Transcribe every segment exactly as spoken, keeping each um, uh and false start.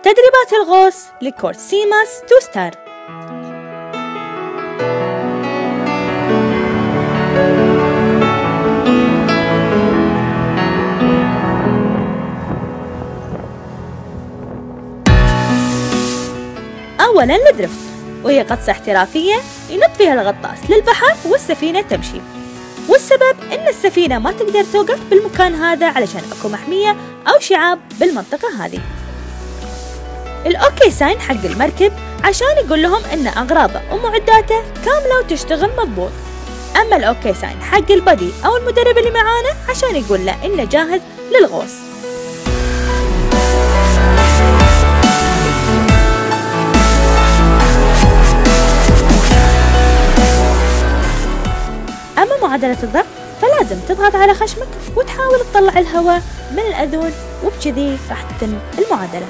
تدريبات الغوص لكورس سيماس تو ستار. أولاً الدرفت، وهي غطسة احترافية ينط فيها الغطاس للبحر والسفينة تمشي، والسبب إن السفينة ما تقدر توقف بالمكان هذا علشان أكو محمية أو شعاب بالمنطقة هذه. الأوكي ساين حق المركب عشان يقول لهم إن أغراضه ومعداته كاملة وتشتغل مضبوط. أما الأوكي ساين حق البادي أو المدرب اللي معانا عشان يقول له إنه جاهز للغوص. أما معادلة الضغط فلازم تضغط على خشمك وتحاول تطلع الهواء من الأذون، وبكذي راح تتم المعادلة.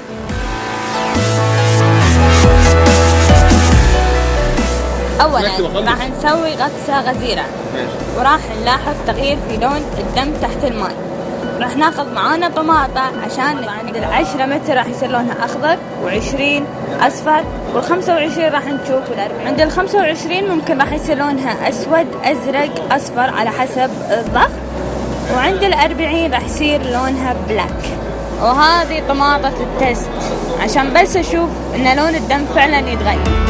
أولاً راح نسوي غطسة غزيرة، وراح نلاحظ تغيير في لون الدم تحت الماء. راح ناخذ معانا طماطة عشان عند العشرة متر راح يصير لونها أخضر، وعشرين أصفر، والخمسة وعشرين راح نشوف عند الخمسة وعشرين ممكن راح يصير لونها أسود أزرق أصفر على حسب الضغط، وعند الأربعين راح يصير لونها بلاك. وهذه طماطة التست عشان بس أشوف إن لون الدم فعلا يتغير.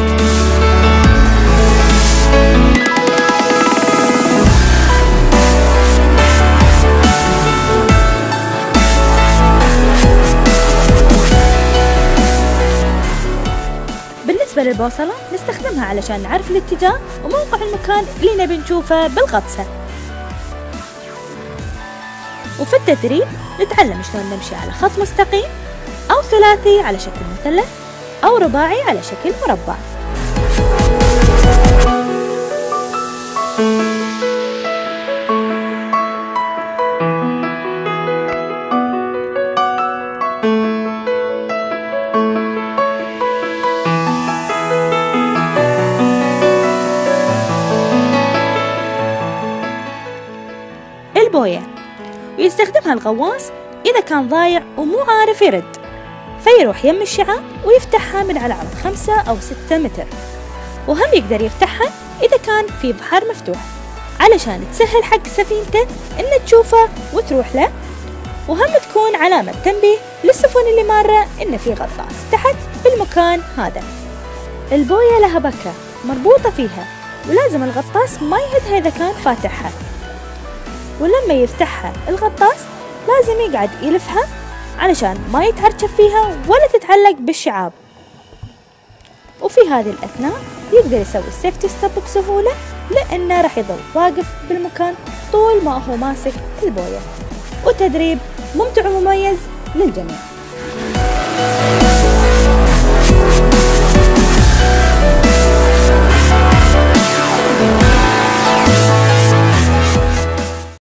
بالنسبة للبوصلة نستخدمها علشان نعرف الاتجاه وموقع المكان اللي نبي نشوفه بالغطسة. وفي التدريب نتعلم شلون نمشي على خط مستقيم أو ثلاثي على شكل مثلث أو رباعي على شكل مربع. البوية، ويستخدمها الغواص إذا كان ضايع ومو عارف يرد، فيروح يم الشعاب ويفتحها من على عمق خمسة أو ستة متر. وهم يقدر يفتحها إذا كان في بحر مفتوح علشان تسهل حق سفينته إن تشوفه وتروح له، وهم تكون علامة تنبيه للسفن اللي مارة إن في غطاس تحت بالمكان هذا. البوية لها بكرة مربوطة فيها، ولازم الغطاس ما يهدها إذا كان فاتحها، ولما يفتحها الغطاس لازم يقعد يلفها علشان ما يتعرجف فيها ولا تتعلق بالشعاب. وفي هذه الأثناء يقدر يسوي السيفتي ستوب بسهولة، لأنه راح يظل واقف بالمكان طول ما هو ماسك البوية. وتدريب ممتع ومميز للجميع.